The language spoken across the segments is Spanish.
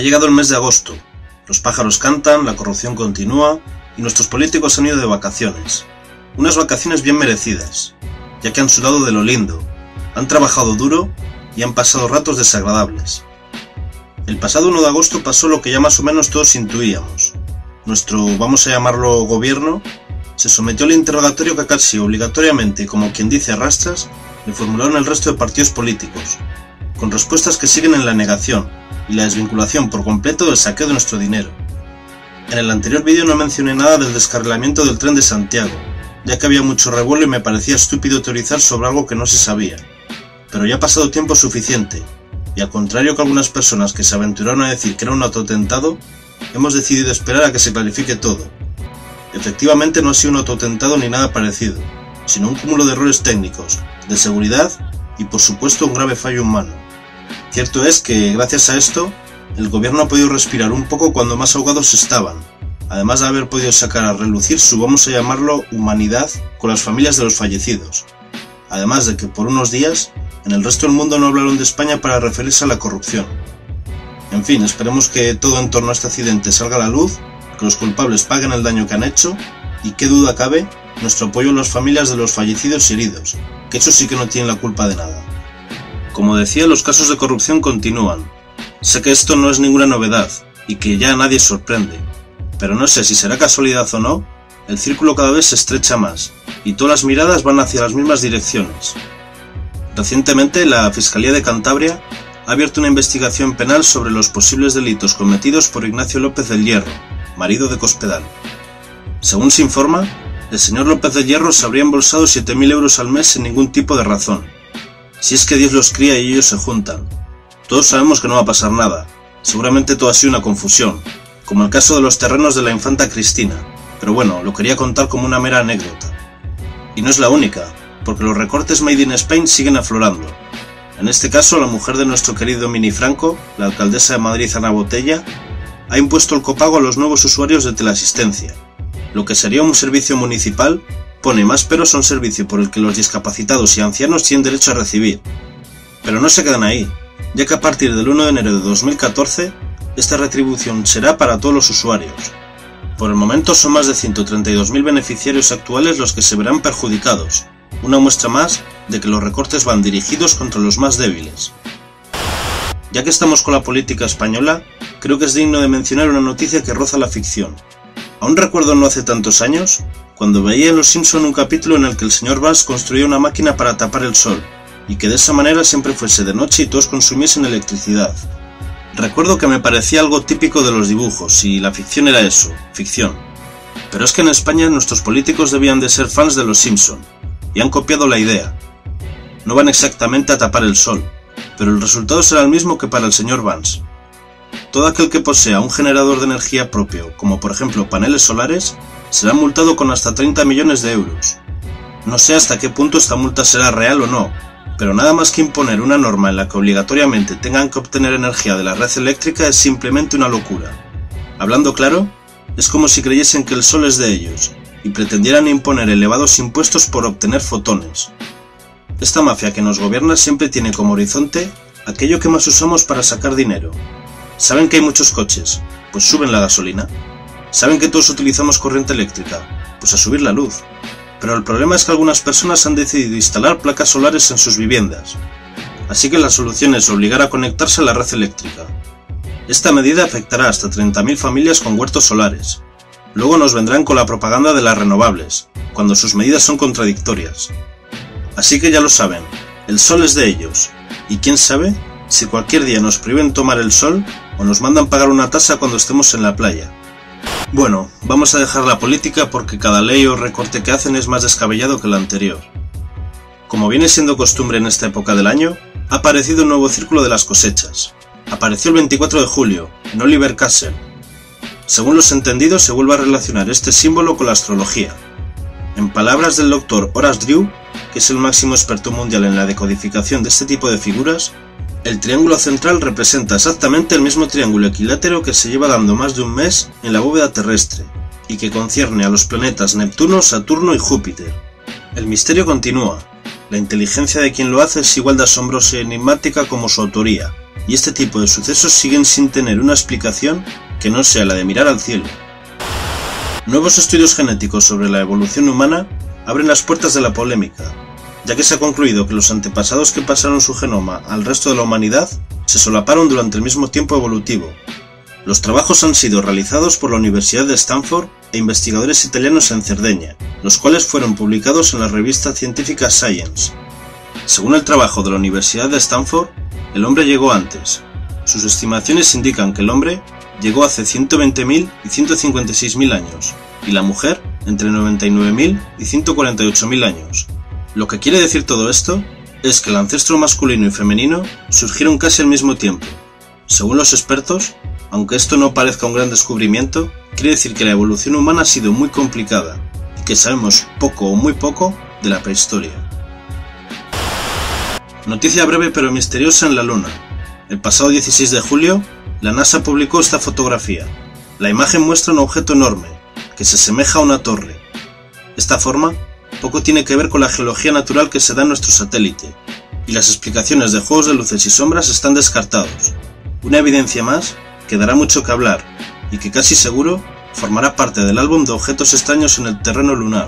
llegado el mes de agosto, los pájaros cantan, la corrupción continúa y nuestros políticos han ido de vacaciones. Unas vacaciones bien merecidas, ya que han sudado de lo lindo, han trabajado duro y han pasado ratos desagradables. El pasado 1 de agosto pasó lo que ya más o menos todos intuíamos. Nuestro, vamos a llamarlo gobierno, se sometió al interrogatorio que casi obligatoriamente, como quien dice arrastras, le formularon el resto de partidos políticos, con respuestas que siguen en la negación y la desvinculación por completo del saqueo de nuestro dinero. En el anterior vídeo no mencioné nada del descarrilamiento del tren de Santiago, ya que había mucho revuelo y me parecía estúpido teorizar sobre algo que no se sabía. Pero ya ha pasado tiempo suficiente, y al contrario que algunas personas que se aventuraron a decir que era un autoatentado, hemos decidido esperar a que se clarifique todo. Efectivamente no ha sido un autoatentado ni nada parecido, sino un cúmulo de errores técnicos, de seguridad y por supuesto un grave fallo humano. Cierto es que, gracias a esto, el gobierno ha podido respirar un poco cuando más ahogados estaban, además de haber podido sacar a relucir su, vamos a llamarlo, humanidad con las familias de los fallecidos. Además de que por unos días, en el resto del mundo no hablaron de España para referirse a la corrupción. En fin, esperemos que todo en torno a este accidente salga a la luz, que los culpables paguen el daño que han hecho, y qué duda cabe, nuestro apoyo a las familias de los fallecidos y heridos, que eso sí que no tienen la culpa de nada. Como decía, los casos de corrupción continúan. Sé que esto no es ninguna novedad, y que ya a nadie sorprende, pero no sé si será casualidad o no, el círculo cada vez se estrecha más, y todas las miradas van hacia las mismas direcciones. Recientemente, la Fiscalía de Cantabria ha abierto una investigación penal sobre los posibles delitos cometidos por Ignacio López del Hierro, marido de Cospedal. Según se informa, el señor López del Hierro se habría embolsado 7.000 euros al mes sin ningún tipo de razón. Si es que Dios los cría y ellos se juntan. Todos sabemos que no va a pasar nada, seguramente todo ha sido una confusión, como el caso de los terrenos de la infanta Cristina, pero bueno, lo quería contar como una mera anécdota. Y no es la única, porque los recortes Made in Spain siguen aflorando. En este caso, la mujer de nuestro querido Mini Franco, la alcaldesa de Madrid Ana Botella, ha impuesto el copago a los nuevos usuarios de teleasistencia. Lo que sería un servicio municipal pone más peros a un servicio por el que los discapacitados y ancianos tienen derecho a recibir. Pero no se quedan ahí, ya que a partir del 1 de enero de 2014, esta retribución será para todos los usuarios. Por el momento son más de 132.000 beneficiarios actuales los que se verán perjudicados, una muestra más de que los recortes van dirigidos contra los más débiles. Ya que estamos con la política española, creo que es digno de mencionar una noticia que roza la ficción. Aún recuerdo no hace tantos años, cuando veía en Los Simpson un capítulo en el que el señor Burns construía una máquina para tapar el sol, y que de esa manera siempre fuese de noche y todos consumiesen electricidad. Recuerdo que me parecía algo típico de los dibujos, y la ficción era eso, ficción. Pero es que en España nuestros políticos debían de ser fans de Los Simpson, y han copiado la idea. No van exactamente a tapar el sol, pero el resultado será el mismo que para el señor Burns. Todo aquel que posea un generador de energía propio, como por ejemplo paneles solares, será multado con hasta 30 millones de euros. No sé hasta qué punto esta multa será real o no, pero nada más que imponer una norma en la que obligatoriamente tengan que obtener energía de la red eléctrica es simplemente una locura. Hablando claro, es como si creyesen que el sol es de ellos, y pretendieran imponer elevados impuestos por obtener fotones. Esta mafia que nos gobierna siempre tiene como horizonte aquello que más usamos para sacar dinero. ¿Saben que hay muchos coches? Pues suben la gasolina. ¿Saben que todos utilizamos corriente eléctrica? Pues a subir la luz. Pero el problema es que algunas personas han decidido instalar placas solares en sus viviendas. Así que la solución es obligar a conectarse a la red eléctrica. Esta medida afectará a hasta 30.000 familias con huertos solares. Luego nos vendrán con la propaganda de las renovables, cuando sus medidas son contradictorias. Así que ya lo saben, el sol es de ellos, y quién sabe si cualquier día nos prohíben tomar el sol o nos mandan pagar una tasa cuando estemos en la playa. Bueno, vamos a dejar la política porque cada ley o recorte que hacen es más descabellado que el anterior. Como viene siendo costumbre en esta época del año, ha aparecido un nuevo círculo de las cosechas. Apareció el 24 de julio, en Oliver Castle. Según los entendidos, se vuelve a relacionar este símbolo con la astrología. En palabras del Dr. Horace Drew, que es el máximo experto mundial en la decodificación de este tipo de figuras, el triángulo central representa exactamente el mismo triángulo equilátero que se lleva dando más de un mes en la bóveda terrestre, y que concierne a los planetas Neptuno, Saturno y Júpiter. El misterio continúa. La inteligencia de quien lo hace es igual de asombrosa y enigmática como su autoría, y este tipo de sucesos siguen sin tener una explicación que no sea la de mirar al cielo. Nuevos estudios genéticos sobre la evolución humana abren las puertas de la polémica, ya que se ha concluido que los antepasados que pasaron su genoma al resto de la humanidad se solaparon durante el mismo tiempo evolutivo. Los trabajos han sido realizados por la Universidad de Stanford e investigadores italianos en Cerdeña, los cuales fueron publicados en la revista científica Science. Según el trabajo de la Universidad de Stanford, el hombre llegó antes. Sus estimaciones indican que el hombre llegó hace 120.000 y 156.000 años, y la mujer entre 99.000 y 148.000 años. Lo que quiere decir todo esto es que el ancestro masculino y femenino surgieron casi al mismo tiempo. Según los expertos, aunque esto no parezca un gran descubrimiento, quiere decir que la evolución humana ha sido muy complicada y que sabemos poco o muy poco de la prehistoria. Noticia breve pero misteriosa en la Luna. El pasado 16 de julio, la NASA publicó esta fotografía. La imagen muestra un objeto enorme, que se asemeja a una torre. Esta forma poco tiene que ver con la geología natural que se da en nuestro satélite, y las explicaciones de juegos de luces y sombras están descartados. Una evidencia más que dará mucho que hablar, y que casi seguro formará parte del álbum de objetos extraños en el terreno lunar.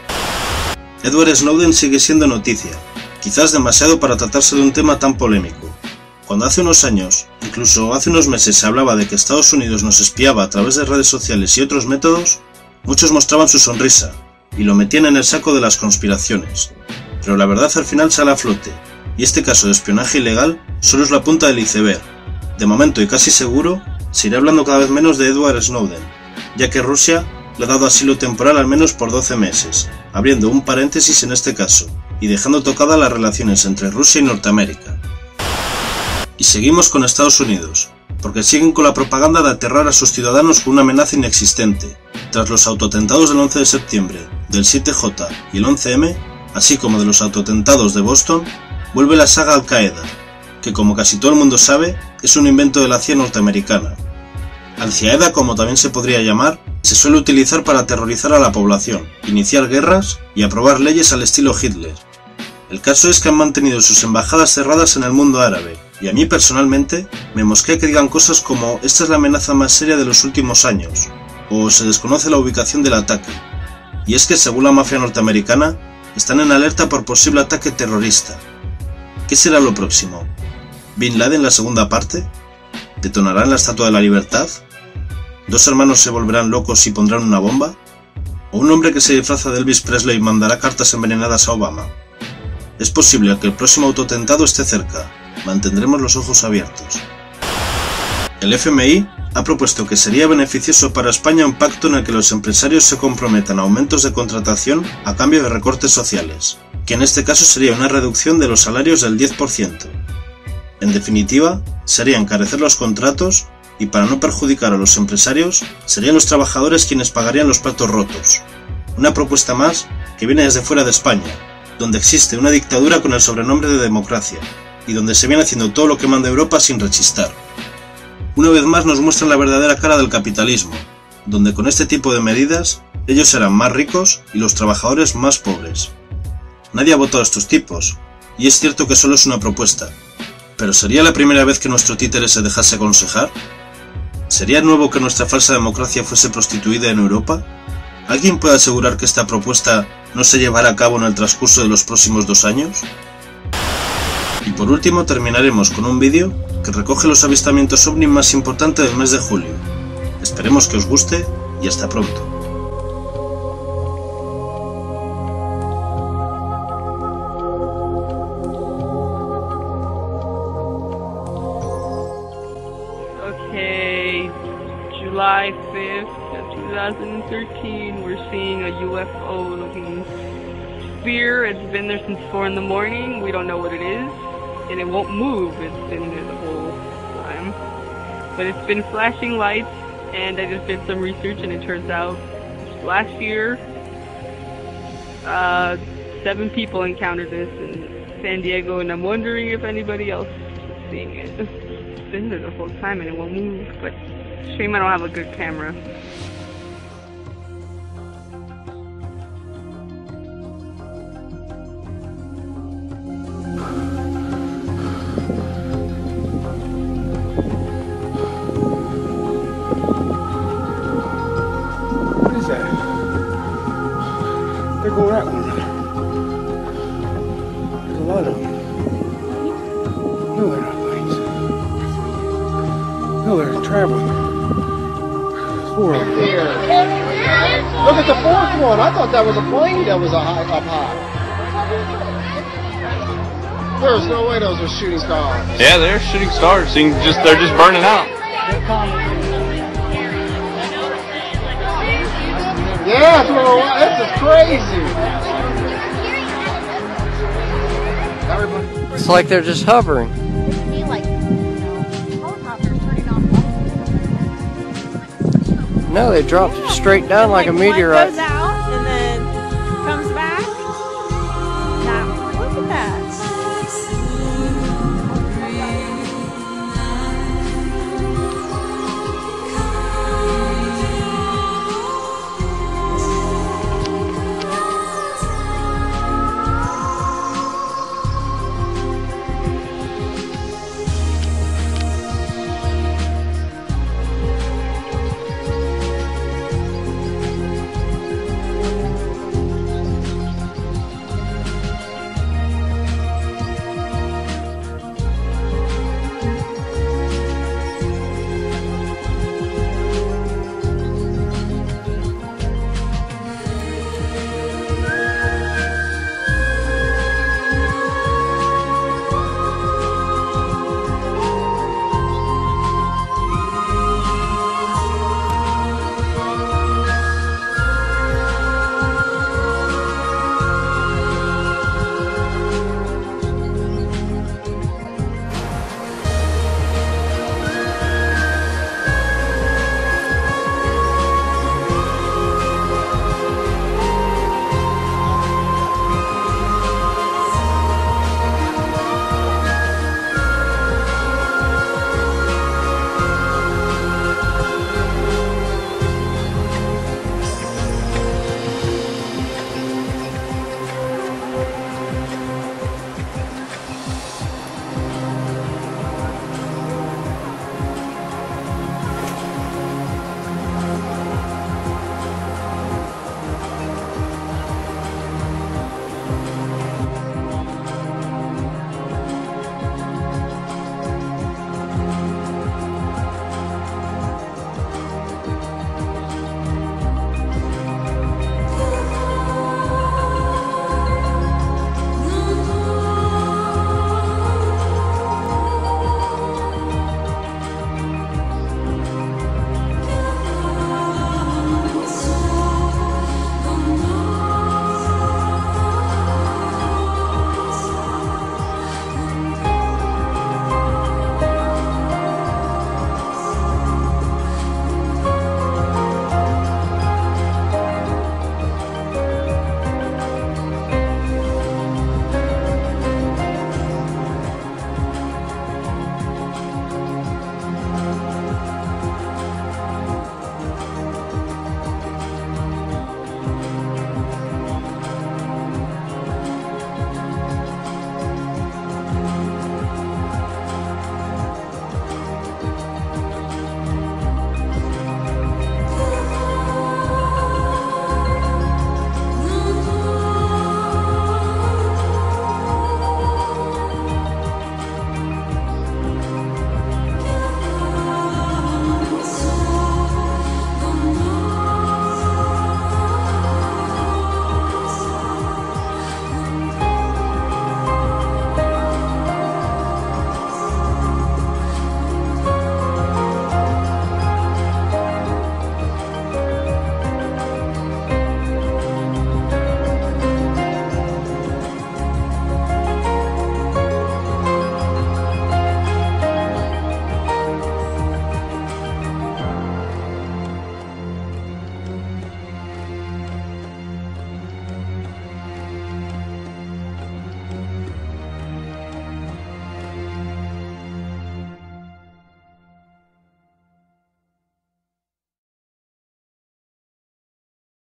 Edward Snowden sigue siendo noticia, quizás demasiado para tratarse de un tema tan polémico. Cuando hace unos años, incluso hace unos meses, se hablaba de que Estados Unidos nos espiaba a través de redes sociales y otros métodos, muchos mostraban su sonrisa y lo metían en el saco de las conspiraciones. Pero la verdad al final sale a flote, y este caso de espionaje ilegal solo es la punta del iceberg. De momento y casi seguro, se irá hablando cada vez menos de Edward Snowden, ya que Rusia le ha dado asilo temporal al menos por 12 meses, abriendo un paréntesis en este caso, y dejando tocadas las relaciones entre Rusia y Norteamérica. Y seguimos con Estados Unidos, porque siguen con la propaganda de aterrar a sus ciudadanos con una amenaza inexistente. Tras los autoatentados del 11 de septiembre, del 7J y el 11M, así como de los autoatentados de Boston, vuelve la saga Al-Qaeda, que como casi todo el mundo sabe, es un invento de la CIA norteamericana. Al-Qaeda, como también se podría llamar, se suele utilizar para aterrorizar a la población, iniciar guerras y aprobar leyes al estilo Hitler. El caso es que han mantenido sus embajadas cerradas en el mundo árabe, y a mí personalmente me mosquea que digan cosas como "esta es la amenaza más seria de los últimos años", o "se desconoce la ubicación del ataque". Y es que según la mafia norteamericana, están en alerta por posible ataque terrorista. ¿Qué será lo próximo? ¿Bin Laden la segunda parte? ¿Detonarán la Estatua de la Libertad? ¿Dos hermanos se volverán locos y pondrán una bomba? ¿O un hombre que se disfraza de Elvis Presley mandará cartas envenenadas a Obama? Es posible que el próximo autoatentado esté cerca. Mantendremos los ojos abiertos. El FMI ha propuesto que sería beneficioso para España un pacto en el que los empresarios se comprometan a aumentos de contratación a cambio de recortes sociales, que en este caso sería una reducción de los salarios del 10%. En definitiva, sería encarecer los contratos y, para no perjudicar a los empresarios, serían los trabajadores quienes pagarían los platos rotos. Una propuesta más que viene desde fuera de España, donde existe una dictadura con el sobrenombre de democracia, y donde se viene haciendo todo lo que manda Europa sin rechistar. Una vez más nos muestran la verdadera cara del capitalismo, donde con este tipo de medidas ellos serán más ricos y los trabajadores más pobres. Nadie ha votado a estos tipos, y es cierto que solo es una propuesta, pero ¿sería la primera vez que nuestro títere se dejase aconsejar? ¿Sería nuevo que nuestra falsa democracia fuese prostituida en Europa? ¿Alguien puede asegurar que esta propuesta no se llevará a cabo en el transcurso de los próximos 2 años? Y por último terminaremos con un vídeo que recoge los avistamientos ovni más importantes del mes de julio. Esperemos que os guste y hasta pronto. Okay, July 5th of 2013, we're seeing a UFO-looking sphere. It's been there since 4 in the morning. We don't know what it is, and it won't move. It's been there the whole time. But it's been flashing lights, and I just did some research, and it turns out last year, 7 people encountered this in San Diego, and I'm wondering if anybody else is seeing it. It's been there the whole time, and it won't move, but shame I don't have a good camera. There go that one. There's a lot of them. Look at those things. Look, they're traveling. Four of them. Look at the fourth one. I thought that was a plane that was up high. There's no way those are shooting stars. Yeah, they're shooting stars. They're just burning out. Yeah, this is crazy. It's like they're just hovering. No, they dropped straight down like a meteorite.